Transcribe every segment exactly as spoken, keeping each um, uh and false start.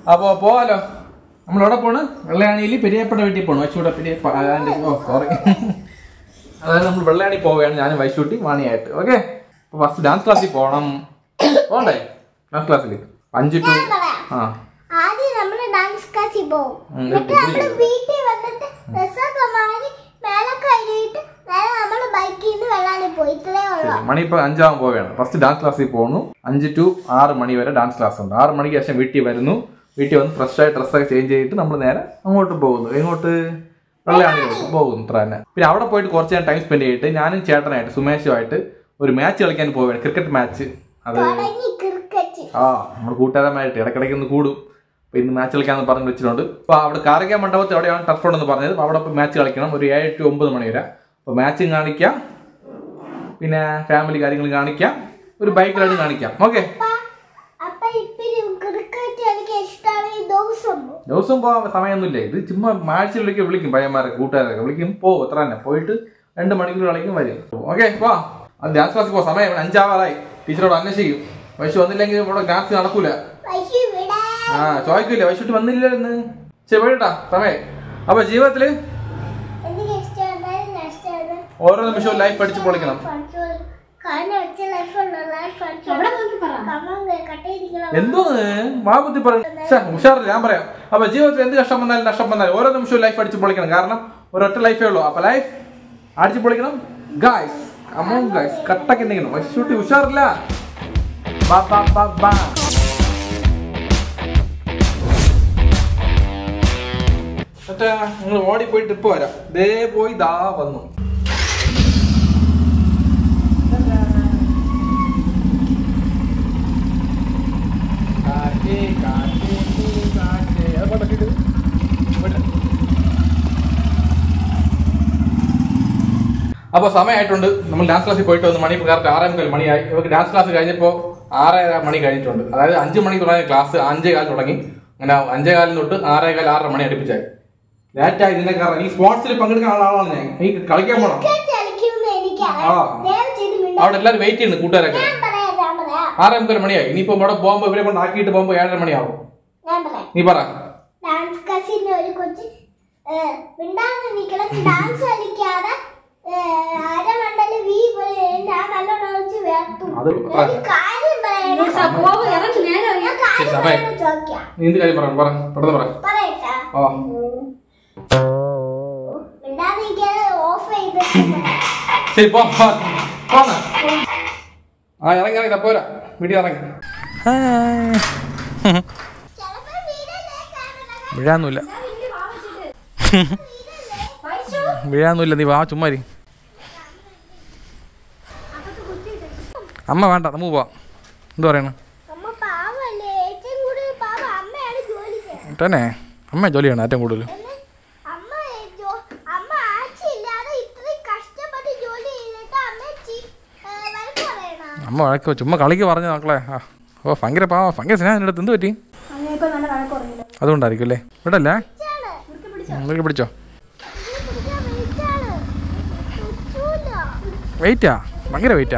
അപ്പോൾ പോവാലോ. നമ്മളെവിടെ പോണ്? വെള്ളയാണിയിൽ പെരിയപ്പട വീട്ടിൽ പോകണം. വൈശൂട്ട പെരിയ ഓ സോറി അതായത് നമ്മൾ വെള്ളയാണി പോവുകയാണ്, ഞാനും വൈശൂട്ടി വാണിയായിട്ട്. ഓക്കെ, അപ്പോൾ ഫസ്റ്റ് ഡാൻസ് ക്ലാസ്സിൽ പോകണം. പോകണ്ടേ ഡാൻസ് ക്ലാസ്സിൽ? അഞ്ച് ടു ആ ആദ്യം നമ്മൾ ഡാൻസ് ക്ലാസ്സിൽ പോകും. എന്നിട്ട് നമ്മൾ വീട്ടിൽ വന്നിട്ട് ഡ്രസ്സൊക്കെ മാറി മേലൊക്കെ കഴുകിയിട്ട് നേരെ നമ്മൾ ബൈക്കിൽ നിന്ന് വെള്ളാണി പോയി. ഇത്രയേ ഉള്ളൂ. മണി ഇപ്പോൾ അഞ്ചാവും പോവുകയാണ്. ഫസ്റ്റ് ഡാൻസ് ക്ലാസ്സിൽ പോകുന്നു. അഞ്ച് ടു ആറ് മണി വരെ ഡാൻസ് ക്ലാസ് ഉണ്ട്. ആറ് മണിക്ക് ശേഷം വീട്ടിൽ വരുന്നു. വീട്ടിൽ വന്ന് ഫ്രഷായി ഡ്രസ്സൊക്കെ ചേഞ്ച് ചെയ്തിട്ട് നമ്മൾ നേരെ അങ്ങോട്ട് പോകുന്നു. എങ്ങോട്ട്? വെള്ളയാണി പോകുന്നു. ഇത്ര തന്നെ. പിന്നെ അവിടെ പോയിട്ട് കുറച്ച് നേരം ടൈം സ്പെൻഡ് ചെയ്തിട്ട് ഞാനും ചേട്ടനായിട്ട് സുമേഷുമായിട്ട് ഒരു മാച്ച് കളിക്കാൻ പോവുകയാണ്. Cricket match. അത് ആ നമ്മൾ കൂട്ടുകാരന്മാരായിട്ട് ഇടയ്ക്കിടയ്ക്ക് ഒന്ന് കൂടും. അപ്പോൾ ഇന്ന് മാച്ച് കളിക്കാമെന്ന് പറഞ്ഞ് വെച്ചിട്ടുണ്ട്. അപ്പോൾ അവിടെ കാരക്ക മണ്ഡപത്തിൽ എവിടെയാണ് ടർഫ് ഉണ്ടെന്ന് പറഞ്ഞത്. അപ്പോൾ അവിടെ മാച്ച് കളിക്കണം ഒരു ഏഴ് ടു ഒമ്പത് മണി വരെ. അപ്പോൾ മാച്ചും കാണിക്കാം, പിന്നെ ഫാമിലി കാര്യങ്ങൾ കാണിക്കാം, ഒരു ബൈക്ക് റൈഡ് കാണിക്കാം. ഓക്കെ, ദിവസം പോകാൻ സമയമൊന്നുമില്ല. ഇത് ചുമ്മാ മാച്ചിലേക്ക് വിളിക്കും, പയ്യന്മാരൊക്കെ കൂട്ടുകാരൊക്കെ വിളിക്കും. പോകും അത്ര തന്നെ. പോയിട്ട് രണ്ട് മണിക്കൂർ കളിക്കും, വരും. ഓക്കെ, പോ. അത് ഡാൻസ് ക്ലാസ്സിൽ പോകാം. സമയം അഞ്ചാവാറായി. ടീച്ചറോട് അന്വേഷിക്കും. വൈശു വന്നില്ലെങ്കിൽ ഇവിടെ ഡാൻസ് നടക്കൂല. ആ ചോദിക്കില്ല, വൈശുട്ടി വന്നില്ലെന്ന്. ശരി, പോയിട്ടാ സമയം. അപ്പൊ ജീവിതത്തില് ഓരോ നിമിഷവും ലൈഫ് പഠിച്ചു പൊളിക്കണം. എന്തോന്ന് മാബുദ്ധി പറഞ്ഞു ഉഷാറില്ല, ഞാൻ പറയാം. അപ്പൊ ജീവിതത്തിൽ എന്ത് കഷ്ടം വന്നാലും നഷ്ടം വന്നാലും ഓരോ നിമിഷവും ലൈഫ് അടിച്ചു പൊളിക്കണം. കാരണം ഒരൊറ്റ ലൈഫേ ഉള്ളൂ. അപ്പൊ ലൈഫ് അടിച്ചു പൊളിക്കണം ഗായ്സ്. അമോങ് ഗായ്സ് കട്ടൊക്കെ എന്തെങ്കിലും. വൈശുട്ടി ഉഷാറില്ല. ബാ ബാ ബാ ബാ. നിങ്ങൾ ഓടിപ്പോയി ട്രിപ്പ് വരാം. ദേ പോയി ദാ വന്നു. അപ്പൊ സമയമായിട്ടുണ്ട്. നമ്മൾ ഡാൻസ് ക്ലാസ്സിൽ പോയിട്ട് വന്ന് മണി കറക്റ്റ് ആറേ മുക്കാൽ മണിയായി. ഇവർക്ക് ഡാൻസ് ക്ലാസ് കഴിഞ്ഞപ്പോ ആറര മണി കഴിഞ്ഞിട്ടുണ്ട്. അതായത് അഞ്ചു മണി തുടങ്ങിയ ക്ലാസ് അഞ്ചേ കാലം തുടങ്ങി. അങ്ങനെ അഞ്ചേ കാലിൽ തൊട്ട് ആറേ കാലം ആറര മണി അടുപ്പിച്ചായി. ലേറ്റായി. ഇതിന്റെ കാരണം ഈ സ്പോർട്സിൽ പങ്കെടുക്കുന്ന ആളാണ് ഞാൻ. ഈ കളിക്കാൻ പോണം. ആ അവിടെ എല്ലാവരും വെയിറ്റ് ചെയ്യുന്നു കൂട്ടുകാരൊക്കെ. ആറേ മുക്കാൽ മണിയായി. ഇനിയിപ്പോ ഇവിടെ പോകുമ്പോ ഇവരെ കൊണ്ട് ആക്കിയിട്ട് പോകുമ്പോ ഏഴര മണിയാവും. നീ പറ. നീ എന്ത് കാര്യം പറയാം? പറ, പെട്ടെന്ന് പറ. ശരി, പോ. ആ ഇറങ്ങി ഇറങ്ങി പോരാ, വീട്ടിൽ ഇറങ്ങി. വീഴാന്നൂല്ല വീഴാന്നൂല്ല നീ വാ, ചുമ്മാരി. അമ്മ വേണ്ട, നമുക്ക് പോവാം. എന്തു പറയണ? തന്നെ അമ്മ ജോലി ചെയ്യണം ഏറ്റവും കൂടുതൽ. അമ്മ വഴക്കോ ചുമ്മാ കളിക്ക് പറഞ്ഞ മക്കളെ. ആ ഓ ഭയങ്കര പാവ, ഭയങ്കര സ്നേഹം എൻ്റെ അടുത്ത്. എന്ത് പറ്റി? അതുകൊണ്ടായിരിക്കും അല്ലേ? ഇവിടെ അല്ലേ? എന്തൊക്കെ പിടിച്ചോ? വെയിറ്റാ, ഭയങ്കര വെയിറ്റാ.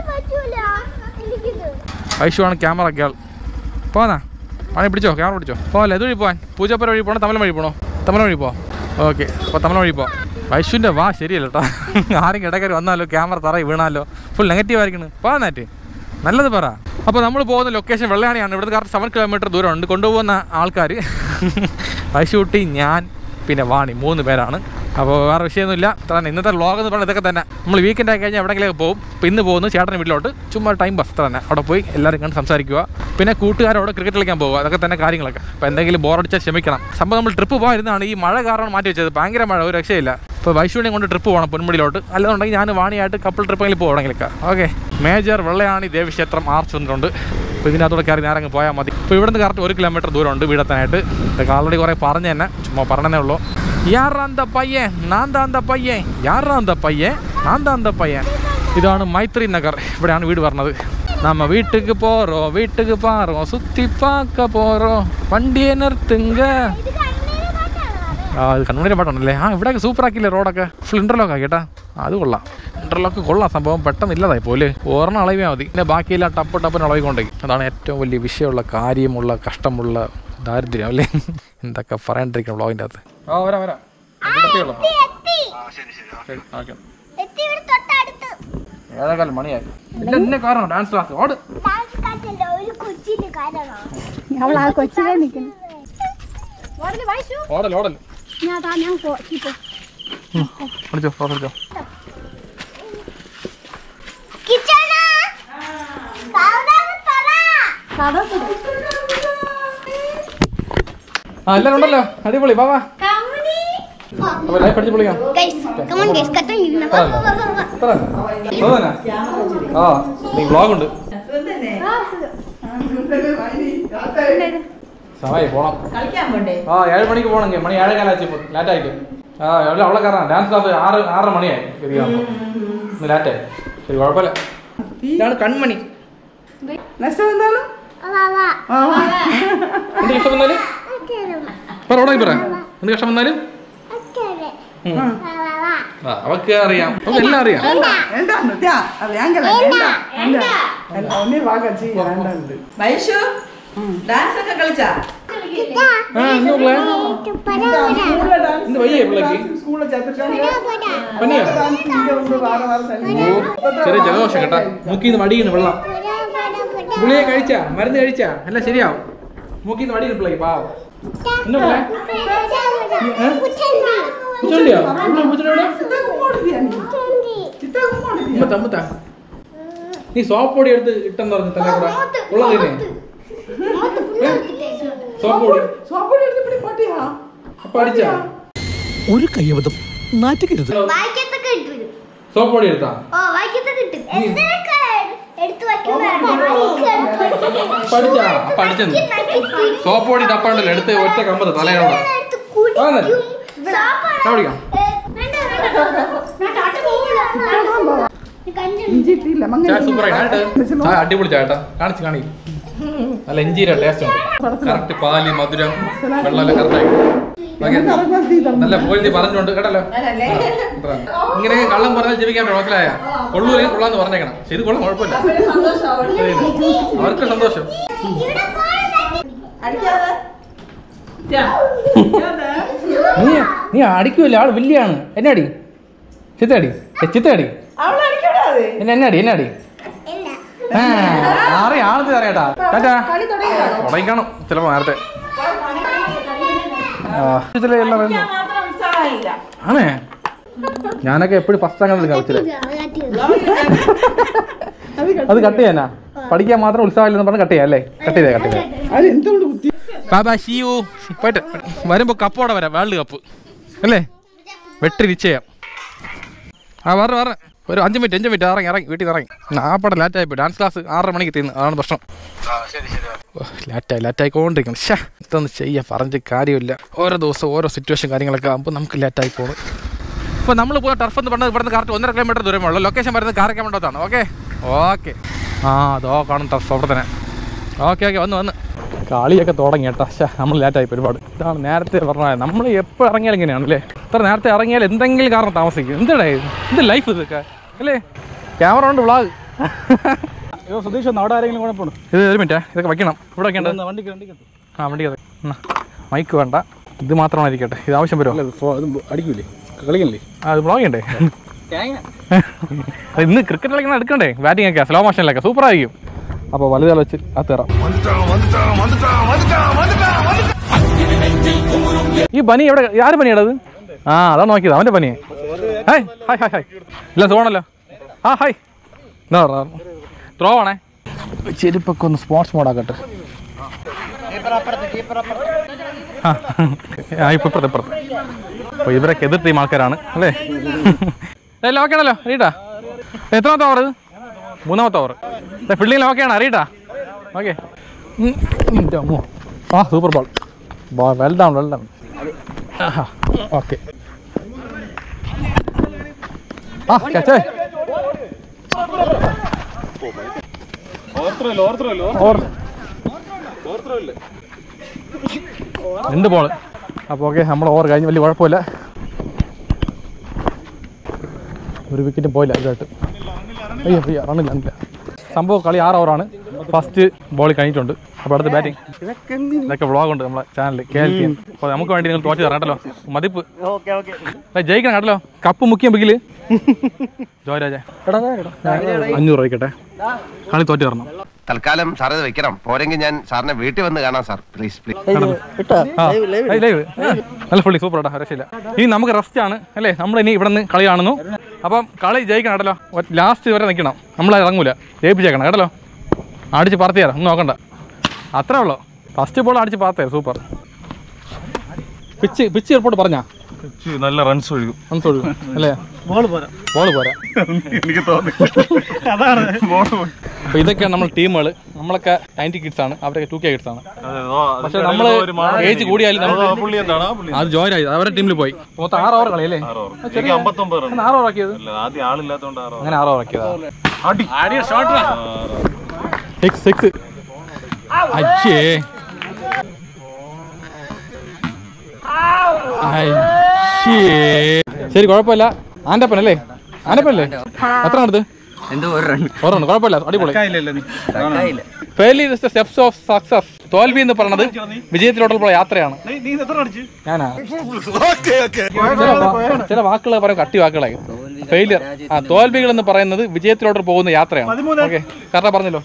വൈഷുവാണ് ക്യാമറ ഗേൾ. പോന്നാ പണി പിടിച്ചോ, ക്യാമറ പിടിച്ചോ. പോകല്ലേ, ഇത് വഴി പോകാൻ. പൂജപ്പുര വഴി പോകണം, തമിഴ് വഴി പോകണോ? തമിഴ് വഴി പോവാം. ഓക്കെ, അപ്പോൾ തമിഴ് വഴി പോവാം. വൈഷുവിൻ്റെ വാ ശരിയല്ല കേട്ടോ. ആരെങ്കിലും ഇടയ്ക്കാർ വന്നാലോ ക്യാമറ തറയിൽ വീണാലോ ഫുൾ നെഗറ്റീവ് ആയിരിക്കണം. പോകാനായിട്ട് നല്ലത് പറ. അപ്പോൾ നമ്മൾ പോകുന്ന ലൊക്കേഷൻ വെള്ളയാണിയാണ്. ഇവിടുത്തെ കറക്റ്റ് സെവൻ കിലോമീറ്റർ ദൂരമുണ്ട്. കൊണ്ടുപോകുന്ന ആൾക്കാർ വൈശൂട്ടി, ഞാൻ, പിന്നെ വാണി, മൂന്ന് പേരാണ്. അപ്പോൾ വേറെ വിഷയമൊന്നുമില്ല. തന്നെ ഇന്നത്തെ വ്ളോഗ് എന്ന് പറഞ്ഞാൽ ഇതൊക്കെ തന്നെ. നമ്മൾ വീക്കെൻഡ് ആയി കഴിഞ്ഞാൽ എവിടെയെങ്കിലും പോകും. ഇപ്പോൾ ഇന്ന് പോകുന്നു ചേട്ടൻ്റെ വീട്ടിലോട്ട്, ചുമ്മാ ടൈം പാസ് അത്ര തന്നെ. അവിടെ പോയി എല്ലാവരും കണ്ട് സംസാരിക്കുക. പിന്നെ കൂട്ടുകാരോട് ക്രിക്കറ്റ് കളിക്കാൻ പോകുക. അതൊക്കെ തന്നെ കാര്യങ്ങളൊക്കെ. അപ്പോൾ എന്തെങ്കിലും ബോറടിച്ചാൽ ക്ഷമിക്കണം. സംഭവം നമ്മൾ ട്രിപ്പ് പോയിരുന്നതാണ്. ഈ മഴ കാരണം മാറ്റി വെച്ചത്. ഭയങ്കര മഴ, ഒരു രക്ഷയില്ല. ഇപ്പോൾ വൈശൂണിനെ കൊണ്ട് ട്രിപ്പ് പോകണം പൊന്മുടിയിലോട്ട്. അല്ലാന്നുണ്ടെങ്കിൽ ഞാൻ വാണിയായിട്ട് കപ്പിൾ ട്രിപ്പെങ്കിലും പോകണമെങ്കിലൊക്കെ. ഓക്കെ, മേജർ വെള്ളയാണി ദേവീക്ഷേത്രം ആർച്ച് വന്നിട്ടുണ്ട്. അപ്പോൾ ഇതിനകത്തോടെ കയറി നേരെ അങ്ങ് പോയാൽ മതി. ഇപ്പോൾ ഇവിടുന്ന് കറക്റ്റ് ഒരു കിലോമീറ്റർ ദൂരമുണ്ട് വീടെത്താനായിട്ട്. ഇതൊക്കെ ആൾറെഡി കുറേ പറഞ്ഞു തന്നെ, ചുമ്മാ പറഞ്ഞതേ ഉള്ളൂ. യാറാന്ത പയ്യൻ നാന്താന്ത പയ്യൻ യാറാന്ത പയ്യൻ നാന്താന്ത പയ്യൻ. ഇതാണ് മൈത്രി നഗർ. ഇവിടെയാണ് വീട് പറഞ്ഞത്. നമ്മ വീട്ടുക്ക് പോറോ വീട്ടുക്ക് പാറോ സുത്തി പാക്ക പോറോ വണ്ടിയെ നിർത്തുങ്ക. ആ ഇത് കണ്ണൂരിൻ്റെ പാട്ടാണല്ലേ. ആ ഇവിടെയൊക്കെ സൂപ്പറാക്കിയില്ലേ റോഡൊക്കെ. ഫുൾ ഇൻ്റർലോക്ക് ആക്കി കേട്ടാ. അത് കൊള്ളാം, ഇൻ്റർലോക്ക് കൊള്ളാം. സംഭവം പെട്ടെന്ന് ഇല്ലതായി പോലെ. ഓർമ്മ അളവിയാൽ മതി. പിന്നെ ബാക്കിയെല്ലാം ടപ്പ് ടപ്പിന് അളവിക്കൊണ്ടേക്കും. അതാണ് ഏറ്റവും വലിയ വിഷയമുള്ള കാര്യമുള്ള കഷ്ടമുള്ള ദാരിദ്ര്യം അല്ലേ? എന്തൊക്കെ പറയാണ്ടിരിക്കണം വ്ളോഗിൻ്റെ അകത്ത്. ആ വരാം വരാം. ഏതായാലും മണിയായി. എന്നെ കാരണം ഡാൻസ് ക്ലാസ് ഓട്. ഓടല്ലോ ഓടല്ലോ. വിളിച്ചോ വിളിച്ചോ. ആ എല്ലാരും ഉണ്ടല്ലോ. അടിപൊളി. വാ വാ. ലൈഫ് അടിച്ച് പൊളിക്കാം. ആ നീ വ്ളോഗുണ്ട്. സമയം പോണം. ആ ഏഴ് മണിക്ക് പോകണമെങ്കിൽ മണി ഏഴേ കാലാച്ചു ഇപ്പോൾ ലേറ്റായിട്ട്. ആ എവിടെ അവളെ കാരണം ഡാൻസ് ക്ലാസ് ആറ് ആറര മണിയായി ശരിയാകുമ്പോൾ ഇന്ന് ലേറ്റായി. ശരി കുഴപ്പമില്ല. ഇതാണ് കൺമണി. എന്ത് ഇഷ്ടം വന്നാലും പറ ഉടങ്ങി പറ. എന്ത് കഷ്ടം വന്നാലും അവക്ക് അറിയാം. അവക്ക് എല്ലാം അറിയാം. ഡാൻസ് ഒക്കെ കളിച്ചാ ചെറിയ ജലദോഷം കേട്ടാ. മൂക്കിന്ന് വടിയുന്നു വെള്ളം. ഗുളിയെ കഴിച്ചാ മരുന്ന് കഴിച്ചാ എല്ലാം ശരിയാവും. മൂക്കിന്ന് വടിയുന്നു പിള്ളേക്ക് പാവം. എന്നാ പിള്ളേ പൂച്ചണ്ടിയോ? നീ സോപ്പ് പൊടി എടുത്ത് ഇട്ടെന്ന് പറഞ്ഞു തലേ കൂടെ ഉള്ളതിനെ. ഒരു കയ്യബദ്ധം നാറ്റിക്കരുത്. സോപ്പ് പൊടി എടുത്താ പഠിച്ചാ പഠിച്ചെന്ന്. സോപ്പ് പൊടി ടപ്പാണ്ടല്ലോ എടുത്ത് ഒറ്റ കമ്പത് തലയോടെ പഠിക്കാം. അടിപൊളി ചേട്ടാ. കാണിച്ച് കാണി. നല്ല ഇഞ്ചിയുടെ ടേസ്റ്റ് ഉണ്ട്. കറക്റ്റ് പാല് മധുരം വെള്ളം കറക്റ്റായി നല്ല പോയി പറഞ്ഞുകൊണ്ട് കേട്ടല്ലോ. ഇങ്ങനെ കള്ളം പറഞ്ഞാൽ ജീവിക്കാൻ മനസ്സിലായ കൊള്ളൂരെയും കൊള്ളാന്ന് പറഞ്ഞേക്കണം. ഇത് കൊള്ളാം കുഴപ്പമില്ല. അവർക്ക് സന്തോഷം. നീ നീ അടിക്കൂല. ആള് വലിയാണ്. എന്നെ അടി ചിത്തടി ചിത്തടി എന്നെ എന്നെ അടി എന്നെ അടി. അറിയാം ആളത് അറിയാട്ടാ. ടാറ്റാ തുടങ്ങിക്കാണും ചിലപ്പോ നേരത്തെ. ആണേ ഞാനൊക്കെ എപ്പോഴും ഫസ്റ്റ് അങ്ങനെ കളിച്ചില്ലേ. അത് കട്ട് ചെയ്യാനാ പഠിക്കാൻ മാത്രം ഉത്സാഹമില്ലെന്ന് പറഞ്ഞ് കട്ട് ചെയ്യാം അല്ലേ? കട്ട് ചെയ്തേ കട്ട് ചെയ്തേ. ബാബാ ഷിയു പോയിട്ട് വരുമ്പോ കപ്പോടെ വരാം. വേൾഡ് കപ്പ് അല്ലേ? വെട്ടി നിശ്ചയം. ആ പറ പറ ഒരു അഞ്ച് മിനിറ്റ് അഞ്ച് മിനിറ്റ് ഇറങ്ങി ഇറങ്ങി വീട്ടിൽ ഇറങ്ങി. ആ പടം ലാറ്റായിപ്പോയി. ഡാൻസ് ക്ലാസ് ആറര മണിക്ക് തീർന്നു. അതാണ് പ്രശ്നം. ലാറ്റായി ലാറ്റായിക്കൊണ്ടിരിക്കണം. ഷാ ഇതൊന്നും ചെയ്യാൻ പറഞ്ഞിട്ട് കാര്യമില്ല. ഓരോ ദിവസം ഓരോ സിറ്റുവേഷൻ കാര്യങ്ങളൊക്കെ ആകുമ്പോൾ നമുക്ക് ലാറ്റായി പോകണം. ഇപ്പോൾ നമ്മൾ പോയ ടർഫ് എന്ന് പറഞ്ഞത് ഇവിടുന്ന് കറക്റ്റ് ഒന്നര കിലോമീറ്റർ ദൂരമുള്ളൂ. ലൊക്കേഷൻ വരുന്നത് കാരക്കാമണ്ടത്താണ്. ഓക്കെ ഓക്കെ ആ അതോ കാണും ടർഫ് അവിടെ തന്നെ. ഓക്കെ ഓക്കെ വന്ന് വന്ന് കളിയൊക്കെ തുടങ്ങി കേട്ടോ. ഷാ നമ്മൾ ലേറ്റായി ഒരുപാട്. ഇതാണ് നേരത്തെ പറഞ്ഞത്. നമ്മൾ എപ്പോൾ ഇറങ്ങിയാലും ഇങ്ങനെയാണല്ലേ? ഇത്ര നേരത്തെ ഇറങ്ങിയാൽ എന്തെങ്കിലും കാരണം താമസിക്കും. എന്താണ് ഇത് ലൈഫ് ഇതൊക്കെ അല്ലേ? ക്യാമറ കൊണ്ട് വ്ളോഗ്. സുധീഷ് ഒന്ന് അവിടെ ആരെങ്കിലും കുഴപ്പമുണ്ട്? ഇത് ഒരു മിനിറ്റ് ഇതൊക്കെ വയ്ക്കണം. ഇവിടെ വയ്ക്കേണ്ടത് വണ്ടിക്ക് വണ്ടിക്ക് ആ വണ്ടിക്കത് മൈക്ക് വേണ്ട. ഇത് മാത്രമാണ് ഇരിക്കട്ടെ. ഇത് ആവശ്യം വരുമോ? അടിക്കൂലേ കളിക്കല്ലേ? ആ അത് വ്ളോഗ് ചെയ്യണ്ടേ? ഇന്ന് ക്രിക്കറ്റ് കളിക്കുന്ന എടുക്കണ്ടേ? ബാറ്റിംഗ് ഒക്കെ സ്ലോ മോഷനിലൊക്കെ സൂപ്പറായിരിക്കും. അപ്പോൾ വലുതാൽ വെച്ച് അത് തരാം. ഈ പനി എവിടെ? ആര് പനിയാണത്? ആ അതാണ് നോക്കിയത് അവൻ്റെ പനിയെ. ഹായ് ഹായ് ഹായ് ഹായ് ഇല്ല സുഖമാണല്ലോ. ആ ഹായ് എന്താ പറഞ്ഞ ത്രോ ആണേ. ചെരുപ്പൊക്കെ ഒന്ന് സ്പോർട്സ് മോഡാക്കട്ടെ. ആ ഇപ്പം ഇപ്പുറത്ത് ഇപ്പുറത്ത് അപ്പോൾ ഇവരൊക്കെ എതിർ ടീം ആൾക്കാരാണ് അല്ലേ? എല്ലാം ഓക്കെ ആണല്ലോ അറിയട്ടാ? എത്രാമത്തെ ഓവർ? ഇത് മൂന്നാമത്തെ ഓവർ. ഫീൽഡിങ്ങിൽ ഓക്കെ ആണ് അറിയട്ടാ? ഓക്കെ അമ്മോ ആ super ball ball well down well down. Okay ആ ക്യാച്ച് രണ്ട് ബോള്. അപ്പോൾ ഓക്കെ നമ്മൾ ഓവർ കഴിഞ്ഞ് വലിയ കുഴപ്പമില്ല. ഒരു വിക്കറ്റും പോയില്ല ഇതായിട്ട്. അയ്യോ അയ്യോ റണ്ണില്ല റണ്ണില്ല. സംഭവം കളി ആറ് ഓവറാണ്. ഫസ്റ്റ് ബോൾ കഴിഞ്ഞിട്ടുണ്ട്. അപ്പോൾ അടുത്ത ബാറ്റിംഗ് ഇതൊക്കെ വ്ളോഗുണ്ട് നമ്മളെ ചാനലിൽ കെ എൽ കെ. അപ്പോൾ നമുക്ക് വേണ്ടി നിങ്ങൾ തോറ്റ് തരാം കേട്ടല്ലോ. മതിപ്പ് ജയിക്കണം കേട്ടല്ലോ. കപ്പ് മുക്കിയ ബിഗില് ജോയരാജ അഞ്ഞൂറ് രൂപയ്ക്കട്ടെ. കളി തോറ്റ് തരണം. തൽക്കാലം സാർ ഇത് വെക്കണം. പോരെങ്കിൽ ഞാൻ സാറിനെ വീട്ടിൽ വന്ന് കാണാം സാർ. Please please. നല്ല ഫുള്ളി സൂപ്പർ കേട്ടോ, രക്ഷയില്ല. ഇനി നമുക്ക് റെസ്റ്റ് ആണ് അല്ലേ. നമ്മൾ ഇനി ഇവിടെ നിന്ന് കളി കാണുന്നു. അപ്പം കളി ജയിക്കണം കേട്ടല്ലോ. ലാസ്റ്റ് വരെ നിൽക്കണം. നമ്മൾ ഇറങ്ങൂല, ജയിപ്പിച്ചേക്കണം കേട്ടല്ലോ. അടിച്ച് പറത്തി തരാം, ഒന്നും നോക്കണ്ട. അത്രേ ഉള്ളൂ. ഫസ്റ്റ് ബോൾ അടിച്ച് പാർത്തേ. സൂപ്പർ. പിച്ച് പിച്ച് റിപ്പോർട്ട് പറഞ്ഞാ നല്ല റൺസ് ഒഴുകും. റൺസ് ഒഴുകും അല്ലേ. ബോൾ പോരാ ബോൾ പോരാ എനിക്ക് തോന്നി അതാണ്. അപ്പോൾ ഇതൊക്കെയാണ് നമ്മൾ ടീമുകൾ. നമ്മളൊക്കെ നയൻറ്റി കിഡ്സ് ആണ്, അവരൊക്കെ ടു കെ കിഡ്സ് ആണ്. പക്ഷെ നമ്മൾ ഏജ് കൂടിയാലും അത് ജോയിൻ അവരുടെ ടീമിൽ പോയി. മൊത്തം ആറ് ഓവർ കളി അല്ലേ. ആറ് ഓവർ ആക്കിയത് അങ്ങനെ ആറ് ഓവർ ആക്കിയതാ. സിക്സ് സിക്സ് അച്ഛേ ശരി, കുഴപ്പമില്ല. ആൻ്റപ്പനല്ലേ ആൻ്റപ്പനല്ലേ എത്ര അടുത്ത് ഓർമ്മ കുഴപ്പമില്ല, അടിപൊളി. Failure is the steps of success. തോൽവി എന്ന് പറയുന്നത് വിജയത്തിലോട്ടുള്ള യാത്രയാണ്. ഞാനാ ചില വാക്കുകൾ പറയാൻ കട്ടി വാക്കുകളായി. ഫെയിലിയർ ആ തോൽവികൾ എന്ന് പറയുന്നത് വിജയത്തിലോട്ട് പോകുന്ന യാത്രയാണ്. ഓക്കെ, കറക്റ്റാ പറഞ്ഞല്ലോ.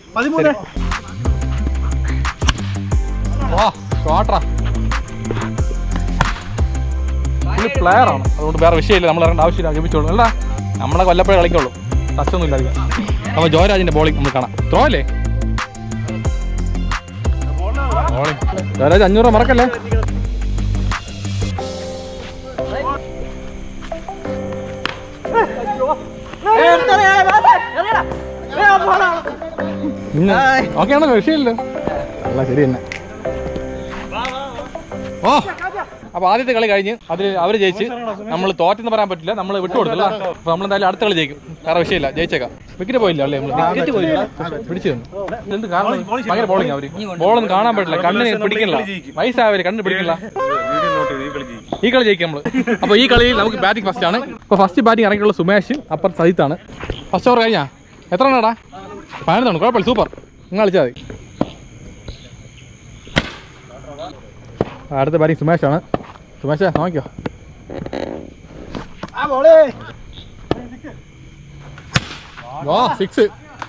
പ്ലെയർ ആണ്, അതുകൊണ്ട് വേറെ വിഷയമില്ല. നമ്മൾ ഇറങ്ങേണ്ട ആവശ്യമില്ല, ജപിച്ചോളൂ അല്ല. നമ്മളെ കൊല്ലപ്പോഴേ കളിക്കുള്ളൂ, ടച്ചൊന്നും ഇല്ല അധികം. അപ്പോൾ ജോയരാജിന്റെ ബോളിംഗ് നമുക്ക് കാണാം. ത്രോ അല്ലേ ബോളിംഗ്. ജോയരാജ് അഞ്ഞൂറ് രൂപ മറക്കല്ലേ. ഓക്കെ ആണല്ലോ, വിഷയമില്ലല്ലോ. അല്ല ശരി തന്നെ. ഓ അപ്പോൾ ആദ്യത്തെ കളി കഴിഞ്ഞ് അതിൽ അവർ ജയിച്ച്. നമ്മൾ തോറ്റെന്ന് പറയാൻ പറ്റില്ല, നമ്മൾ വിട്ടുകൊടുത്തില്ല. അപ്പോൾ നമ്മൾ എന്തായാലും അടുത്ത കളി ജയിക്കും, വേറെ വിഷയമില്ല, ജയിച്ചേക്കാം. വിക്കറ്റ് പോയില്ല അല്ലേ, വിക്കറ്റ് പോയില്ല, പിടിച്ചു തന്നു. എന്ത് കാരണം ഭയങ്കര ബോളിംഗ്. അവർ ബോളൊന്നും കാണാൻ പറ്റില്ല, കണ്ണിന് പിടിക്കില്ല. വയസ്സായവര് കണ്ണിന് പിടിക്കില്ല. ഈ കളി ജയിക്കും നമ്മൾ. അപ്പോൾ ഈ കളിയിൽ നമുക്ക് ബാറ്റിംഗ് ഫസ്റ്റ് ആണ്. അപ്പോൾ ഫസ്റ്റ് ബാറ്റിംഗ് ഇറങ്ങിയുള്ള സുമേഷ്, അപ്പുറം സജിത്താണ്. ഫസ്റ്റ് ഓവർ കഴിഞ്ഞാ എത്ര എണ്ണടാ? പതിനൊന്നാണ്. കുഴപ്പമില്ല, സൂപ്പർ. നിങ്ങൾ കളിച്ചാൽ മതി. അടുത്ത ബാറ്റിംഗ് സുമേഷാണ്. സുമേഷ് നോക്കിയോ. സിക്സ്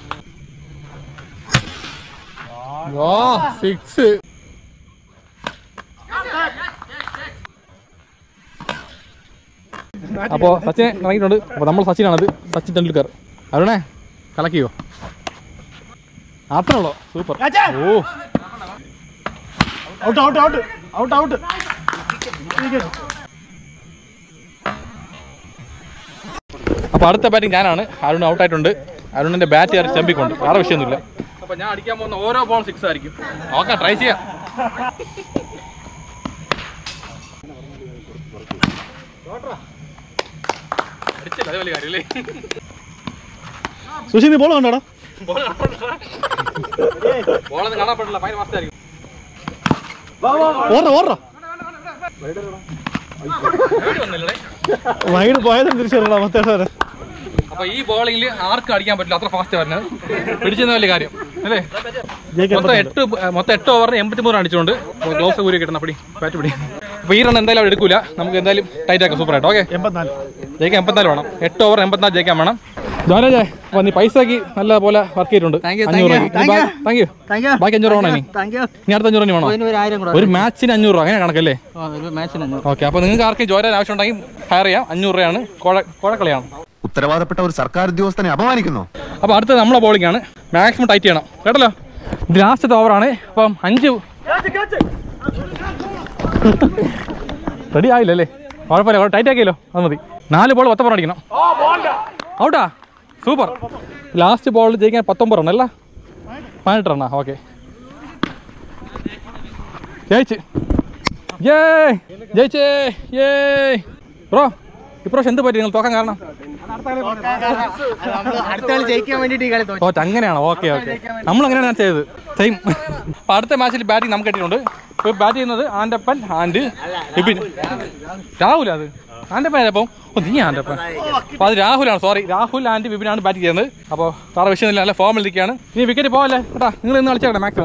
സിക്സ് അപ്പോൾ സച്ചിനെ ഇറങ്ങിയിട്ടുണ്ട്. അപ്പോൾ നമ്മൾ സച്ചിനാണത്, സച്ചിൻ തെണ്ടുൽക്കർ. അരുണേ കലക്കിയോ? അത്രേ ഉള്ളോ? സൂപ്പർ. ഓ out out out out out. അപ്പോൾ അടുത്ത ബാറ്റിംഗ് ഞാനാണ്. അരുൺ ഔട്ടായിട്ടുണ്ട്. അരുണിന്റെ ബാറ്റ് കയറി ചെമ്പിക്കൊണ്ട്, വേറെ വിഷയമൊന്നുമില്ല. അപ്പോൾ ഞാൻ അടിക്കാൻ പോകുന്ന ഓരോ ബോൾ സിക്സ് ആയിരിക്കും. നോക്കാം, ട്രൈ ചെയ്യാം. അടിച്ചില്ല, അത് വലിയ കാര്യമല്ലേ. സുശി നീ ബോൾ കണ്ടോടാ? ബോളൊന്നും കാണാൻ പറ്റില്ല, ഭയങ്കര മാസ്റ്റായിരിക്കും. വൈഡ് പോയതും തിരിച്ചറിയണം മറ്റേ. അപ്പൊ ഈ ബോളിംഗിൽ ആർക്കും അടിക്കാൻ പറ്റില്ല, അത്ര ഫാസ്റ്റ് വരുന്നത്. പിടിച്ചെന്ന വലിയ കാര്യം അല്ലേ. മൊത്തം എട്ട് മൊത്തം എട്ട് ഓവറിന് എൺപത്തി മൂന്ന് അടിച്ചുകൊണ്ട് ഗ്ലൗസ് കൂരി കിട്ടണം. പിടി ബാറ്റ് പിടി. അപ്പൊ ഈ റൺ എന്തായാലും അവിടെ എടുക്കൂല, നമുക്ക് എന്തായാലും ടൈറ്റ് ആക്കാം. സൂപ്പർ ആയിട്ട്. ഓക്കെ, എൺപത്തിനാല് ജയിക്കാൻ എൺപത്തിനാല് വേണം. എട്ട് ഓവർ എൺപത്തിനാല് ജയിക്കാൻ വേണം. ജോനജേ, അപ്പൊ നീ പൈസക്ക് നല്ല പോലെ വർക്ക് ചെയ്തിട്ടുണ്ട്. അഞ്ഞൂറ് താങ്ക് യു. ബാക്കി അഞ്ഞൂറ് വേണോ? ഇനി ഇനി അടുത്ത അഞ്ഞൂറ് വേണോ? ഒരു മാച്ചിന് അഞ്ഞൂറ് രൂപ അങ്ങനെ കണക്കല്ലേ? ഓക്കെ, അപ്പൊ നിങ്ങൾക്ക് ആർക്കും ജോയിൻ ആവശ്യം ഉണ്ടെങ്കിൽ ഹയർ ചെയ്യാം. അഞ്ഞൂറ് രൂപയാണ്. കോഴക്കളിയാണ്. ഉത്തരവാദപ്പെട്ട ഒരു സർക്കാർ ഉദ്യോഗസ്ഥനെ അപമാനിക്കുന്നു. അപ്പോൾ അടുത്ത നമ്മളെ ബോളിംഗ് ആണ്. മാക്സിമം ടൈറ്റ് ചെയ്യണം കേട്ടല്ലോ. ഇത് ലാസ്റ്റത്തെ ഓവറാണ്. അപ്പം അഞ്ച് റെഡി ആയില്ലല്ലേ? കുഴപ്പമില്ല, ടൈറ്റ് ആക്കിയല്ലോ, അത് മതി. നാല് ബോൾ പത്തൊമ്പത് അടിക്കണം. ഔട്ടാ, സൂപ്പർ. ലാസ്റ്റ് ബോൾ ജയിക്കാൻ പത്തൊമ്പത് റൺ അല്ല, പതിനെട്ട് റണ്ണാ. ഓക്കെ, ജയിച്ച് ഏ ജയിച്ചേ ഏ ബ്രോ. ഇപ്രാവശ്യം എന്ത് പറ്റി നിങ്ങൾ തോക്കാൻ കാരണം? തോറ്റ അങ്ങനെയാണോ? ഓക്കെ ഓക്കെ, നമ്മൾ അങ്ങനെയാണ് ചെയ്തത്. സെയിം. അപ്പോൾ അടുത്ത മാച്ചിൽ ബാറ്റിംഗ് നമുക്ക് കിട്ടിയിട്ടുണ്ട്. ഇപ്പോൾ ബാറ്റ് ചെയ്യുന്നത് ആൻ്റപ്പൻ ആൻഡ് വിപിൻ. രാഹുൽ അത് ആൻ്റപ്പൻ ആയപ്പോൾ ഓ നീ ആൻ്റപ്പൻ അപ്പോൾ അത് രാഹുലാണ്. സോറി, രാഹുൽ ആൻഡ് വിപിനാണ് ബാറ്റ് ചെയ്യുന്നത്. അപ്പോൾ വേറെ വിഷയമൊന്നുമില്ല, നല്ല ഫോമിലിരിക്കുകയാണ്. ഇനി വിക്കറ്റ് പോകല്ലേ കേട്ടാ, നിങ്ങൾ ഇന്ന് കളിച്ചേക്കട്ടെ മാക്സിമം.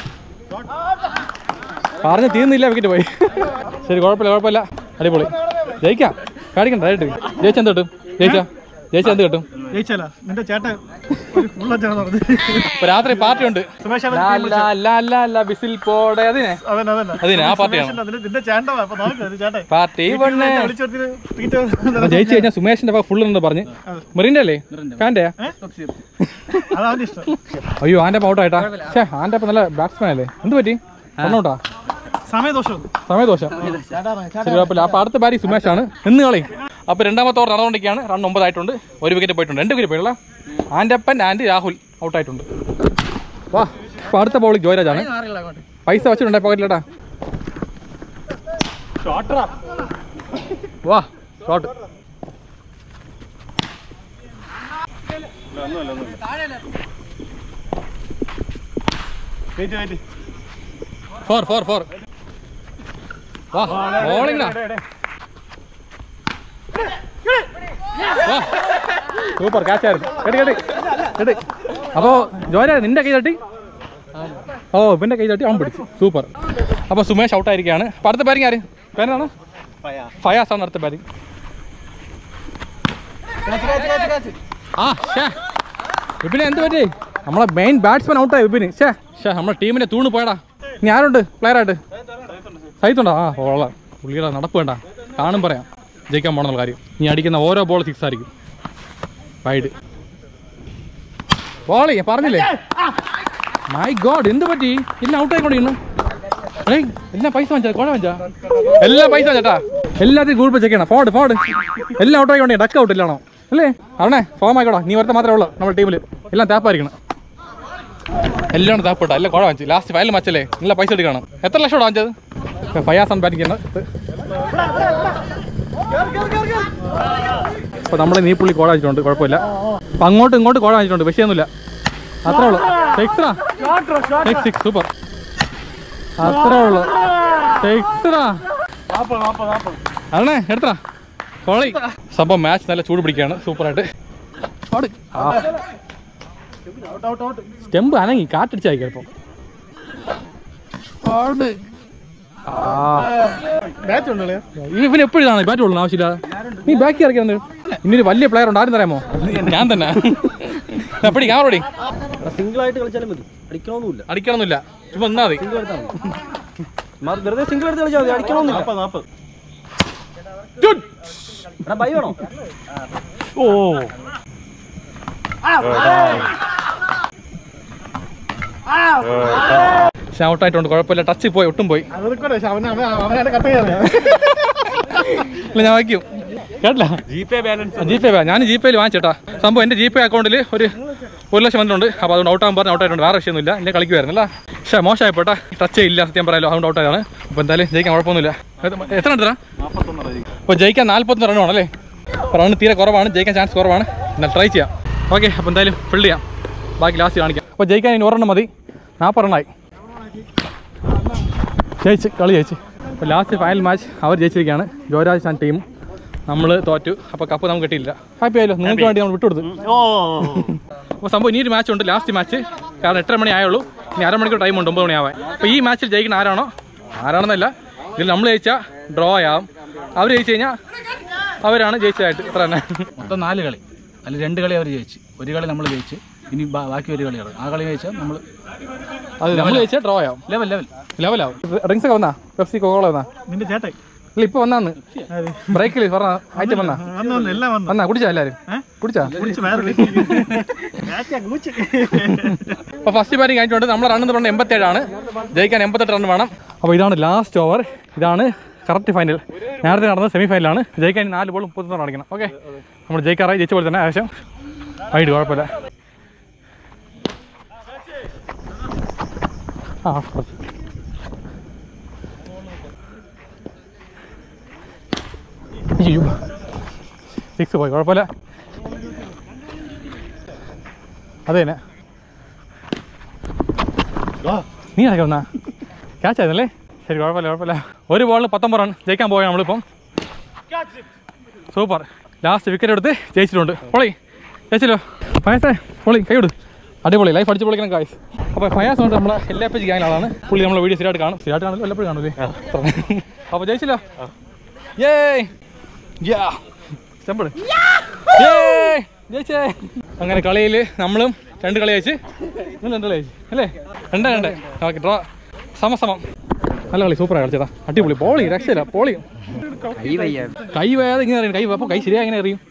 പറഞ്ഞ് തീർന്നില്ല, വിക്കറ്റ് പോയി. ശരി, കുഴപ്പമില്ല കുഴപ്പമില്ല, അടിപൊളി. ജയിക്കാം, കാണിക്കണ്ട ഡയറക്റ്റ്. ജയിച്ച എന്ത് കിട്ടും? ജയിച്ചാ ജയിച്ച എന്ത് കിട്ടും? ജയിച്ചല്ല നിന്റെ ചേട്ടൻ ഇപ്പൊ രാത്രി പാർട്ടി ഉണ്ട്. ബിസിൽ പോടെ അതിനെ അതിനെ ആ പാർട്ടിയാണ് പാർട്ടി. ജയിച്ചു കഴിഞ്ഞാൽ സുമേഷിന്റെ ഫുൾ ഉണ്ട് പറഞ്ഞ്. മെറിന്റെ അല്ലേ ഫാൻ്റെ? അയ്യോ ആന്റെ ഔട്ടായിട്ടാ. ഛേ ആന്റെ നല്ല ബാറ്റ്സ്മാൻ അല്ലേ, എന്ത് പറ്റി? ഒന്നോട്ടാ സമയദോഷം സമയദോഷം ശരി കുഴപ്പമില്ല. അപ്പൊ അടുത്ത ബാരി സുമേഷാണ് ഇന്ന് കളി. അപ്പൊ രണ്ടാമത്തെ ഓവർ നടന്നുകൊണ്ടിരിക്കുകയാണ്. റൺ ഒമ്പതായിട്ടുണ്ട്, ഒരു വിക്കറ്റ് പോയിട്ടുണ്ട്, രണ്ട് വിക്കറ്റ് പോയിട്ടുള്ള ആൻ്റപ്പൻ ആൻഡ് രാഹുൽ ഔട്ടായിട്ടുണ്ട്. വാ അപ്പൊ അടുത്ത ബോളിൽ ജോയരാജാണ്. പൈസ വെച്ചിട്ടുണ്ടേ പോക്കറ്റിലേട്ടാ. വാ ഷോട്ട്. ഫോർ ഫോർ ഫോർ വാ ബോളിംഗ്. സൂപ്പർ ക്യാച്ച് ആയിരുന്നു. കേട്ടി കേട്ടി കേട്ടി. അപ്പോൾ ജോര നിന്റെ കൈ തട്ടി. ഓ ഇവൻ്റെ കൈ തട്ടി അവൻ പിടിച്ചു. സൂപ്പർ. അപ്പോൾ സുമേഷ് ഔട്ടായിരിക്കുകയാണ്. അപ്പോൾ അടുത്ത ബാറ്റിംഗ് ആര്? പേരാണ് ഫയാസ് ആണ് അടുത്ത ബാറ്റിംഗ്. ആ ഷേ വിപിനെ എന്ത് പറ്റി? നമ്മളെ മെയിൻ ബാറ്റ്സ്മാൻ ഔട്ടായി വിപിന്. ഷേ ഷേ നമ്മുടെ ടീമിൻ്റെ തൂണ് പോയടാ. ഇനി ആരുണ്ട് പ്ലെയറായിട്ട്? സഹിത്തുണ്ടോ? ആ ഓളാം പുള്ളിയുടെ നടപ്പ് വേണ്ട, കാണും പറയാം ജയിക്കാൻ പോകണമെന്നുള്ള കാര്യം. ഇനി അടിക്കുന്ന ഓരോ ബോൾ സിക്സ് ആയിരിക്കും. വൈഡ് ബോളി പറഞ്ഞില്ലേ? മൈ ഗോഡ് എന്ത് പറ്റി? എല്ലാം ഔട്ടായിക്കൊണ്ടിരുന്നു. ഏയ് എല്ലാം പൈസ വാങ്ങിച്ചാ കോഴ വാങ്ങിച്ചാ എല്ലാം പൈസ വാങ്ങിച്ചാ എല്ലാത്തിനും ഗൂഗിൾ പേ ചെക്ക് ചെയ്യണം. ഫോർഡ് ഫോർഡ് എല്ലാം ഔട്ടായിക്കൊണ്ടേ ഡക്ക് ഔട്ട് ഇല്ലാണോ അല്ലേ? അവനെ ഫോം ആയിക്കോടാ. നീ ഒരുത്ത മാത്രമേ ഉള്ളൂ നമ്മുടെ ടീമിൽ. എല്ലാം താപ്പായിരിക്കണം. എല്ലാം താപ്പിട്ടാ എല്ലാം കുഴ വാങ്ങിച്ചു. ലാസ്റ്റ് ഫയൽ മച്ചല്ലേ നല്ല പൈസ എടുക്കണം. എത്ര ലക്ഷം വാങ്ങിച്ചത്? ഫയാസാണ് ബാറ്റിംഗ് ചെയ്യുന്നത്. അപ്പോൾ നമ്മുടെ നീ പുള്ളി കോഴ വാങ്ങിച്ചിട്ടുണ്ട്, കുഴപ്പമില്ല. അപ്പം അങ്ങോട്ടും ഇങ്ങോട്ടും കോഴ വാങ്ങിച്ചിട്ടുണ്ട്, വിഷയമൊന്നുമില്ല. അത്രേ ഉള്ളൂ. സിക്സറാ സിക്സ് സിക്സ് സൂപ്പർ. അത്രേ ഉള്ളൂ. സിക്സറാ അതെ എടുത്തടാ കോളി. സംഭവം മാച്ച് നല്ല ചൂട് പിടിക്കുകയാണ് സൂപ്പറായിട്ട്. സ്റ്റെമ്പ് അനങ്ങി കാറ്റടിച്ചായി ചിലപ്പോൾ. ഇവന് എപ്പോഴും ഇതാണ് ബാറ്റ് കൊള്ളണം ആവശ്യമില്ല. നീ ബാക്കി ഇറക്കിയാണ്. ഇന്നൊരു വലിയ പ്ലെയർ ഉണ്ട്, ആരും തരാമോ? ഞാൻ തന്നെ. എപ്പടി ക്യാമറോടി സിംഗിൾ ആയിട്ട് കളിച്ചാലും മതി, അടിക്കണമെന്നില്ല. അടിക്കണമെന്നില്ല, ചുമ്മാ എന്നാ മതി. വെറുതെ സിംഗിൾ എടുത്ത് കളിച്ചാൽ മതി, അടിക്കണമെന്നില്ല. ബൈ വേണോ? ഓ ഔട്ടായിട്ടുണ്ട്, കുഴപ്പമില്ല. ടച്ച് പോയി, ഒട്ടും പോയി. ഞാൻ വയ്ക്കും കേട്ടില്ല. G Pay balance G Pay ഞാൻ ജി പേയിൽ വാങ്ങിച്ചേട്ടാ. സംഭവം എൻ്റെ ജി പേ അക്കൗണ്ടിൽ ഒരു ഒരു ലക്ഷം വന്നിട്ടുണ്ട്. അപ്പോൾ അതുകൊണ്ട് ഔട്ടാകാൻ പറഞ്ഞ് ഔട്ടായിട്ടുണ്ട്. വേറെ വിഷയമൊന്നുമില്ല, എന്നെ കളിക്കുമായിരുന്നല്ല. പക്ഷേ മോശമായിപ്പോട്ടെ, ടച്ചേ ഇല്ല സത്യം പറയാലോ. അതുകൊണ്ട് ഔട്ടായതാണ്. അപ്പോൾ എന്തായാലും ജയിക്കാൻ കുഴപ്പമൊന്നുമില്ല. എത്ര എടുത്തരാ? അപ്പോൾ ജയിക്കാൻ നാൽപ്പത്തൊന്ന് റണ്ണാണല്ലേ? റണ്ണ് തീരെ കുറവാണ്, ജയിക്കാൻ ചാൻസ് കുറവാണ്. എന്നാൽ ട്രൈ ചെയ്യാം. ഓക്കെ അപ്പോൾ എന്തായാലും ഫിൽ ചെയ്യാം, ബാക്കി ലാസ്റ്റ് കാണിക്കാം. അപ്പോൾ ജയിക്കാൻ ഇനി ഒരെണ്ണം മതി. നാൽപ്പത് റണ്ണായി. ജയിച്ച് കളി ജയിച്ച്. അപ്പോൾ ലാസ്റ്റ് ഫൈനൽ മാച്ച് അവർ ജയിച്ചിരിക്കുകയാണ്, ജോരാജ് ആൻഡ് ടീം. നമ്മൾ തോറ്റു. അപ്പോൾ കപ്പ് നമുക്ക് കിട്ടിയില്ല. ഹാപ്പി ആയല്ലോ, നിങ്ങൾക്ക് വേണ്ടി നമ്മൾ വിട്ടുകൊടുത്തു. അപ്പോൾ സംഭവം ഇനി ഒരു മാച്ച് ഉണ്ട്, ലാസ്റ്റ് മാച്ച്. കാരണം എട്ടര മണി ആയുള്ളൂ, ഇനി അരമണിക്കൂർ ടൈം ഉണ്ട് ഒമ്പത് മണിയാവാൻ. അപ്പോൾ ഈ മാച്ചിൽ ജയിക്കുന്ന ആരാണോ ആരാണെന്നല്ല, ഇതിൽ നമ്മൾ ജയിച്ചാൽ ഡ്രോ ആവും. അവർ ജയിച്ചു കഴിഞ്ഞാൽ അവരാണ് ജയിച്ചതായിട്ട്. ഇത്ര തന്നെ. മൊത്തം നാല് കളി, അതിൽ രണ്ട് കളി അവർ ജയിച്ച്, ഒരു കളി നമ്മൾ ജയിച്ച്, ഇനി ബാക്കി ഒരു കളിയാണ്. ആ കളി ജയിച്ചാൽ നമ്മൾ അത് നമ്മൾ ജയിച്ചാൽ ഡ്രോ ആവും. Level level ലെവലാവും. ഡ്രിങ്ക്സ് ഒക്കെ വന്നാ? പെപ്സി കോള വന്നാ? നിന്റെ ചേട്ടായി ഇല്ല ഇപ്പൊ വന്നാന്ന് ബ്രേക്കിൽ പറഞ്ഞ ഐറ്റം വന്നാ? വന്നാ കുടിച്ചാ? എല്ലാരും കുടിച്ചാ? അപ്പൊ ഫസ്റ്റ് ബാറ്റിംഗ് കഴിഞ്ഞിട്ടുണ്ട്. നമ്മളെ റണ്ണ് പറഞ്ഞ എൺപത്തേഴാണ്, ജയിക്കാൻ എൺപത്തെട്ട് റൺ വേണം. അപ്പോൾ ഇതാണ് ലാസ്റ്റ് ഓവർ, ഇതാണ് കറക്റ്റ് ഫൈനൽ. നേരത്തെ നടന്നത് സെമി ഫൈനലാണ്. ജയിക്കാൻ നാല് ബോൾ മുപ്പത്തൊന്ന് അടിക്കണം. ഓക്കെ നമ്മൾ ജയിക്കാറായി, ജയിച്ച പോലെ തന്നെ ഏകദേശം ആയിട്ട് കുഴപ്പമില്ല. ആ സിക്സ് പോയി, കുഴപ്പമില്ല. അതെ തന്നെ നീ നടക്ക വന്നാ ക്യാച്ച് ആയിരുന്നല്ലേ? ശരി കുഴപ്പമില്ല കുഴപ്പമില്ല. ഒരു ബോളിന് പത്തൊമ്പത് റൺ ജയിക്കാൻ പോയാൽ നമ്മളിപ്പം. സൂപ്പർ, ലാസ്റ്റ് വിക്കറ്റ് എടുത്ത് ജയിച്ചിട്ടുണ്ട്. പൊളി ജയിച്ചല്ലോ ഫയാസേ, പൊളി കൈ വിട്. അടിപൊളി, ലൈഫ് അടിച്ച് പൊളിക്കണം ഗായ്സ്. അപ്പോൾ ഫയാസ് കൊണ്ട് നമ്മളെ എല്ലാ പേജ് ഗ്യാങ് ആളാണ്. പുള്ളി നമ്മളെ വീഡിയോ സ്ഥിരമായിട്ട് കാണും. സ്ഥിരമായിട്ട് കാണുമല്ലോ, എല്ലപ്പോഴും കാണൂലേ. അപ്പോൾ ജയിച്ചല്ലോ. ഏയ് യാ സിമ്പിൾ ഏയ് ജയിച്ചേ. അങ്ങനെ കളിയിൽ നമ്മളും രണ്ട് കളി അയച്ച് നിങ്ങൾ രണ്ട് കളി അയച്ചു അല്ലേ? രണ്ട് രണ്ട് ഓക്കെ ഡ്രോ സമസമം. നല്ല കളി, സൂപ്പറായി കളിച്ചതാ, അടിപൊളി. പോളി രക്ഷയില്ല, പോളി. കൈ വേദ ഇങ്ങനെ അറിയും, കൈ അപ്പോൾ കൈ ശരിയായി ഇങ്ങനെ അറിയും.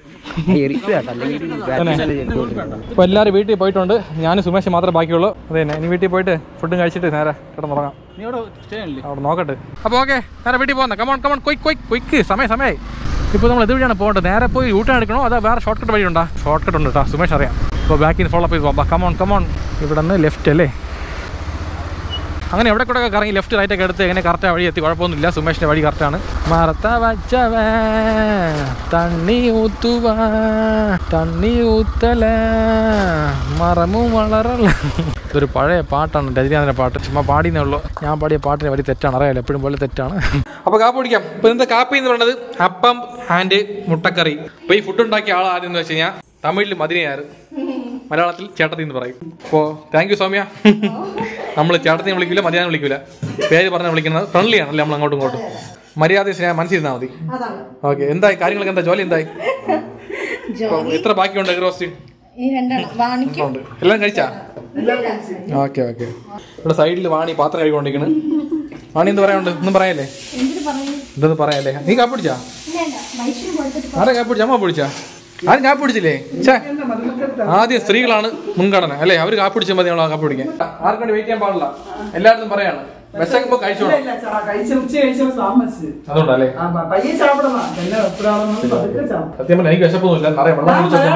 ഇപ്പോൾ എല്ലാവരും വീട്ടിൽ പോയിട്ടുണ്ട്. ഞാനും സുമേഷ് മാത്രമേ ബാക്കിയുള്ളൂ. അത് തന്നെ, ഇനി വീട്ടിൽ പോയിട്ട് ഫുഡും കഴിച്ചിട്ട് നേരെ കിടന്നുറങ്ങാം. അവിടെ നോക്കട്ടെ. അപ്പോൾ ഓക്കെ, നേരെ വീട്ടിൽ പോകുന്നത്. Come on come on quick quick quick സമയം സമയമായി. ഇപ്പോൾ നമ്മൾ ഇതുവഴിയാണ് പോകേണ്ടത്. നേരെ പോയി യൂട്ടേൺ എടുക്കണോ അതോ വേറെ ഷോർട്ട് കട്ട് വഴിയുണ്ടോ? ഷോർട്ട് കട്ട് ഉണ്ട് കേട്ടോ, സുമേഷ് അറിയാം. അപ്പോൾ ബാക്കിൽ നിന്ന് ഫോളോ അപ്പ് ചെയ്ത് പോകാം. Come on come on. ഇവിടെ നിന്ന് ലെഫ്റ്റ് അല്ലേ? അങ്ങനെ എവിടെ കൂടെ ഒക്കെ കറങ്ങി ലെഫ്റ്റ് റൈറ്റ് ഒക്കെ എടുത്ത് എങ്ങനെ കറക്റ്റാണ് വഴി എത്തി, കുഴപ്പമൊന്നുമില്ല. സുമേഷിൻ്റെ വഴി കറക്റ്റാണ്. മറത്ത വച്ചവ തണ്ണി ഊത്തുവ തണ്ണി ഊത്തല മറമു വളറല്ല. ഇതൊരു പഴയ പാട്ടാണ്, രജനീകാന്തിൻ്റെ പാട്ട്. ചുമ്മാ പാടിയേ ഉള്ളൂ. ഞാൻ പാടിയ പാട്ടിന് വഴി തെറ്റാണ്, അറിയാമല്ലോ, എപ്പോഴും പോലെ തെറ്റാണ്. അപ്പോൾ കാപ്പി കുടിക്കാം. ഇപ്പോൾ ഇന്നത്തെ കാപ്പി എന്ന് പറയുന്നത് അപ്പം ആൻഡ് മുട്ടക്കറി. അപ്പോൾ ഈ ഫുഡ് ഉണ്ടാക്കിയ ആൾ ആദ്യം എന്ന് വെച്ച് കഴിഞ്ഞാൽ തമിഴിൽ മദിനയാറ്, മലയാളത്തിൽ ചേട്ടത്തി എന്ന് പറയും. അപ്പോൾ താങ്ക് യു സൗമ്യ. നമ്മൾ ചേട്ടത്തിനെ വിളിക്കില്ല, മര്യാദ വിളിക്കില്ല, പേര് പറഞ്ഞാൽ വിളിക്കുന്നത്. ഫ്രണ്ട്ലി ആണല്ലേ നമ്മൾ അങ്ങോട്ടും ഇങ്ങോട്ടും. മര്യാദ സ്നേഹം മനസ്സിരുന്നാൽ മതി. ഓക്കെ, എന്തായി കാര്യങ്ങളൊക്കെ? എന്താ ജോലി എന്തായി? എത്ര ബാക്കിയുണ്ട് എഗ് റോസ്റ്റ്? എല്ലാം കഴിച്ചാ? Okay okay. ഇവിടെ സൈഡിൽ വാണി പാത്രം കഴിക്കൊണ്ടിരിക്കുന്നു. വാണി എന്ത് പറയാനുണ്ട്? ഒന്നും പറയാല്ലേ? എന്തെന്ന് പറയാല്ലേ? നീ കാപ്പി പിടിച്ചാ? ആരെ കാപ്പി പിടിച്ചാ? അമ്മ പിടിച്ചാ? ആരും കാപ്പി പിടിച്ചില്ലേ? ഛേ, ആദ്യം സ്ത്രീകളാണ് മുൻഗണന അല്ലേ? അവർ കാപ്പി പിടിച്ചാൽ മതി, നമ്മൾ കാപ്പി പിടിക്കാൻ. ആർക്കും വെയിറ്റ് ചെയ്യാൻ പാടില്ല. എല്ലായിടത്തും പറയാണ് വിശക്കുമ്പോ കഴിച്ചോളാം. അതുകൊണ്ടല്ലേ സത്യം പറഞ്ഞാൽ എനിക്ക് വിശപ്പൊന്നുമില്ല. നിറയെ വെള്ളം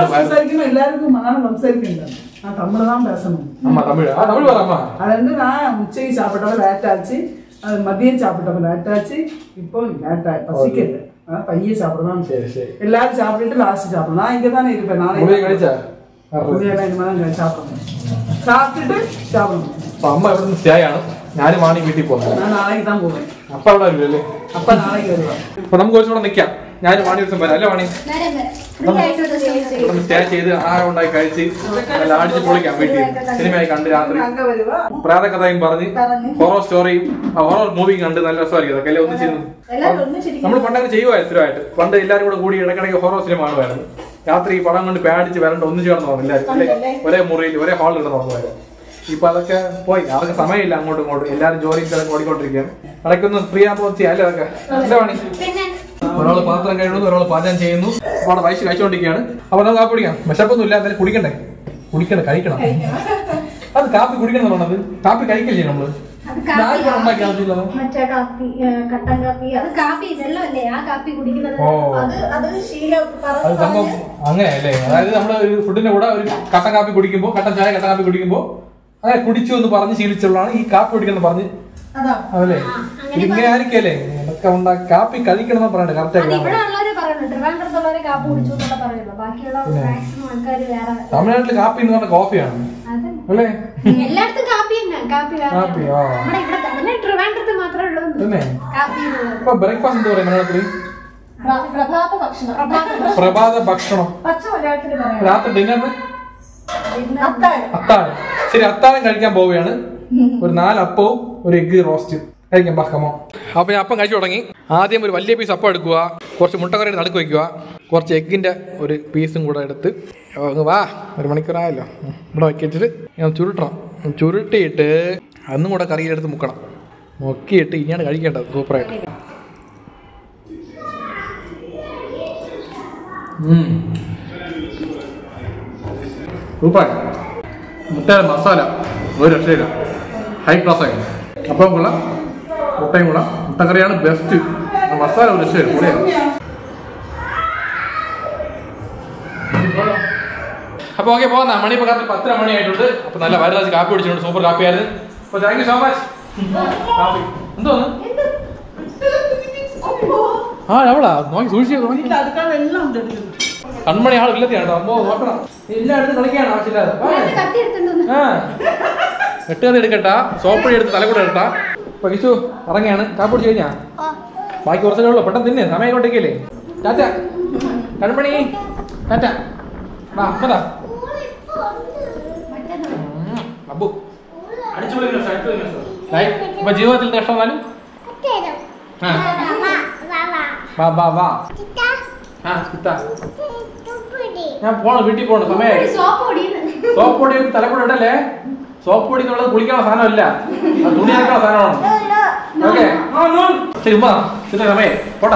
അമ്മ തമിഴ് ആ തമിഴ് പറ അമ്മ. ഉച്ചയ്ക്ക് சாப்பிட்டப்ப லேட் ஆச்சு, மதியம் சாப்பிட்டப்ப லேட் ஆச்சு, இப்போ லேட் ஆயி பசிக்கல. பையன் சாப்பிடலாம். சரி சரி, எல்லாரும் சாப்பிட்டுட்டு லாஸ்ட் சாப்பிடணும். நான் இங்க தானே இருப்பேன். நாளைக்கு കഴിച്ചാ சாப்பிடணும், சாப்பிட்டுட்டு சாப்பிடணும். അപ്പൊ അമ്മ ഇവിടെ നിന്ന് സ്റ്റേ ആണ്, ഞാനും വാണി വീട്ടിൽ പോകുന്നത്. ഞാൻ നാളേക്ക് താൻ പോവേൻ. അപ്പ അവിടെ വരില്ലേ? അപ്പ നാളേക്ക് വരുവാ. അപ്പൊ നമുക്ക് കുറച്ചുകൂടെ നിൽക്കാം. ഞാനും വാണി ദിവസം വരാം അല്ലേ വാണി? സ്റ്റേ ചെയ്ത് ആഹാരം ഉണ്ടാക്കി കഴിച്ച് നല്ല അടിച്ച് പൊളിക്കാം. വീട്ടിൽ സിനിമയായി കണ്ട് രാത്രി പ്രാതകഥയും പറഞ്ഞ് ഹൊറർ സ്റ്റോറിയും ഹൊറർ മൂവിയും കണ്ട് നല്ല രസമായിരിക്കും. അതൊക്കെ അല്ലേ ഒന്നിച്ചിരുന്നു. നമ്മൾ പണ്ടങ്ങനെ ചെയ്യുമായിരുന്നു സ്ഥിരമായിട്ട്. പണ്ട് എല്ലാവരും കൂടെ കൂടി ഇടയ്ക്കിടയ്ക്ക് ഹൊറർ സിനിമ കാണുമായിരുന്നു. രാത്രി പടം കൊണ്ട് പേടിച്ച് വരണ്ട ഒന്നിച്ച് കിടന്നു പോകുന്നു എല്ലാവരും അല്ലേ? ഒരേ മുറിയിൽ ഒരേ ഹാളിൽ കിടന്നു പോകുന്നതായിരുന്നു. ഇപ്പൊ അതൊക്കെ പോയി, അതൊക്കെ സമയമില്ല അങ്ങോട്ടും ഇങ്ങോട്ടും. എല്ലാവരും ജോലിയും സ്ഥലം ഓടിക്കൊണ്ടിരിക്കുകയാണ്. ഇടയ്ക്കൊന്ന് ഫ്രീ ആകുമ്പോൾ ചെയ്യാല്ലേ അതൊക്കെ? എന്താ പണി? ഒരാള് പാത്രം കഴുകുന്നു, ഒരാള് പാചകം ചെയ്യുന്നു, അവിടെ വയസ്സ് കഴിച്ചുകൊണ്ടിരിക്കുകയാണ്. അപ്പൊ നമുക്ക് കാപ്പി കുടിക്കാം. വിശപ്പൊന്നും ഇല്ല, എന്തായാലും കുടിക്കണ്ടേ? കുടിക്കണ്ടേ, കഴിക്കണം. അത് കാപ്പി കുടിക്കണം എന്ന് പറഞ്ഞത് കാപ്പി കഴിക്കില്ലേ നമ്മള്? അങ്ങനെയല്ലേ? അതായത് നമ്മള് ഒരു ഫുഡിന്റെ കൂടെ ഒരു കട്ടൻ കാപ്പി കുടിക്കുമ്പോ, കട്ടൻ ചായ കട്ടൻ കാപ്പി കുടിക്കുമ്പോ അങ്ങനെ കുടിച്ചു എന്ന് പറഞ്ഞ് ശീലിച്ചുള്ളതാണ് ഈ കാപ്പി കുടിക്കണം പറഞ്ഞ്. അതല്ലേ ഇങ്ങനെ ആയിരിക്കല്ലേ ഇതൊക്കെ ഉണ്ടാക്കി കാപ്പി കഴിക്കണം പറയണ്ടേ? കറക്റ്റ് തമിഴ്നാട്ടില് കാപ്പി എന്ന് പറഞ്ഞ കോഫിയാണ് അല്ലേ? ഇപ്പൊ ബ്രേക്ക്ഫാസ്റ്റ് എന്താ പറയാ മലയാളത്തില്? പ്രഭാത ഭക്ഷണം. രാത്രി ഡിന്നറിന് അത്താഴം. ശരി, അത്താഴം കഴിക്കാൻ പോവുകയാണ്. ഒരു നാല് അപ്പവും ഒരു എഗ് റോസ്റ്റ് കഴിക്കാം. ബാക്കമോ അപ്പൊ ഞാൻ അപ്പം കഴിച്ചു തുടങ്ങി. ആദ്യം ഒരു വലിയ പീസ് അപ്പം എടുക്കുക, കുറച്ച് മുട്ടക്കറിയുടെ നടുക്ക് വയ്ക്കുക, കുറച്ച് എഗ്ഗിന്റെ ഒരു പീസും കൂടെ എടുത്ത് വാ. ഒരു മണിക്കൂറായല്ലോ. ഇവിടെ വയ്ക്കിച്ചിട്ട് ഞാൻ ചുരുട്ടണം. ചുരുട്ടിയിട്ട് അന്നും കൂടെ കറിയിലെടുത്ത് മുക്കണം. മുക്കിയിട്ട് ഇനിയാണ് കഴിക്കേണ്ടത്. സൂപ്പറായിട്ട്. സൂപ്പറായി. മുട്ടയുടെ മസാല ഒരു രക്ഷയില്ല, ഹൈ ക്ലാസ് ആയി. അപ്പം കൊള്ളാം, മുട്ടയും കൊള്ളാം. മുട്ടക്കറിയാണ് ബെസ്റ്റ്. മസാല ഒരു രക്ഷയില്ല, കൂടെയാണ്. അപ്പൊ ഓക്കെ പോകുന്ന മണി ഇപ്പൊ കറക്റ്റ് പത്തര മണി ആയിട്ടുണ്ട്. അപ്പൊ നല്ല വയറാജ് കാപ്പി കുടിച്ചിട്ടുണ്ട്. സൂപ്പർ കാപ്പി ആയിരുന്നു. അപ്പൊ താങ്ക് യു സോ മച്ച്. കാപ്പി എന്തോന്ന്? ആ എവിടാ നോക്കി സൂക്ഷിച്ചു നോക്കി. കൺമണി ആൾ ഇല്ലത്തിയാണ് കേട്ടോ. അമ്മോ നോക്കണം, എല്ലായിടത്തും കളിക്കാണ് ആവശ്യമില്ലാതെ. ആ എട്ട് കഥ എടുക്കട്ടാ, സോപ്പടി എടുത്ത് തലക്കൂടെ എടുത്താ. അപ്പൊ കിച്ചു ഇറങ്ങിയാണ് കാപ്പിടിച്ച് കഴിഞ്ഞാ ബാക്കി കുറച്ചേ ഉള്ളൂ പെട്ടെന്ന് തിന്നെ സമയം കൊണ്ടേക്കല്ലേ ടാറ്റ കൺമണി ടാറ്റ വാ അപ്പതാ അബു അടിച്ചു ഇപ്പൊ ജീവിതത്തിൽ നഷ്ടം വന്നാലും വാ വാ വാ ആ കിട്ടാ ഞാൻ പോണ വീട്ടിൽ പോണ സമയമായി സോപ്പ് പൊടി തലപ്പൊടി ഇടല്ലേ സോപ്പ് പൊടി എന്നുള്ളത് കുളിക്കാനുള്ള സാധനമല്ല തുണി അരക്കാനുള്ള സാധനമാണ് ഓക്കെ ശരി ഉമ്മ ശരി സമയം പോട്ടാ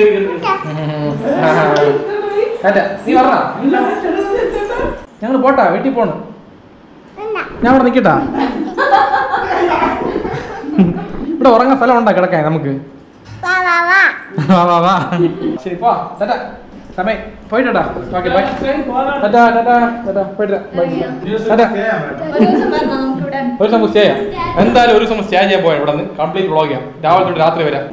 നീ പറഞ്ഞ ഞങ്ങൾ പോട്ടാ വീട്ടിൽ പോണു ഞാൻ ഇവിടെ നിക്കട്ടാ ഇവിടെ ഉറങ്ങാൻ സ്ഥലം ഉണ്ടാ കിടക്കാൻ നമുക്ക് ശരി പോ ടാറ്റാ സമയം പോയിട്ടാ okay bye tata tata tata പോയിട്ട് ബൈ ടാറ്റാ ഒരു ദിവസം സ്റ്റേ ചെയ്യാം എന്തായാലും ഒരു ദിവസം സ്റ്റേ ചെയ്യാൻ പോയാൽ ഇവിടെ നിന്ന് കംപ്ലീറ്റ് വ്ളോഗ് ചെയ്യാം രാവിലെ തൊട്ട് രാത്രി വരാം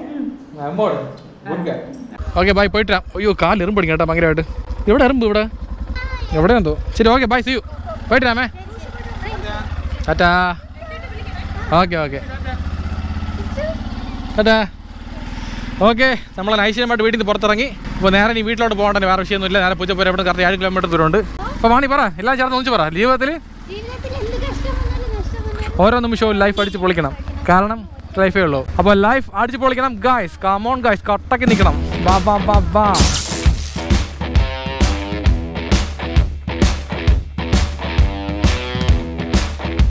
ഓക്കെ ബൈ പോയിട്ട് അയ്യോ കാല് എറുമ്പ് പിടിക്കും കേട്ടോ ഭയങ്കരമായിട്ട് എവിടെ എറുമ്പ് ഇവിടെ എവിടെ എന്തോ ശരി ഓക്കെ ബൈ സി യു പോയിട്ട് രാമേ tata okay okay tata okay നമ്മൾ ഐശ്വര്യമായിട്ട് വീട്ടിൽ നിന്ന് പുറത്തിറങ്ങി അപ്പോൾ നേരെ നീ വീട്ടിലോട്ട് പോകേണ്ട വേറെ വിഷയമൊന്നുമില്ല നേരെ പൂജപ്പുര ഇവിടെ കറക്റ്റ് ഏഴ് കിലോമീറ്റർ ദൂരമുണ്ട് അപ്പോൾ വാണി പറ എല്ലാം ചേർന്ന് ഒന്നിച്ച് പറ ജീവിതത്തിൽ ഓരോ നിമിഷവും ലൈഫ് അടിച്ച് പൊളിക്കണം കാരണം ലൈഫേ ഉള്ളൂ അപ്പോൾ ലൈഫ് അടിച്ച് പൊളിക്കണം ഗായ്സ് കമോൺ ഗായ്സ് കട്ടക്ക് നിൽക്കണം ബാ ബാ ബാ ബാ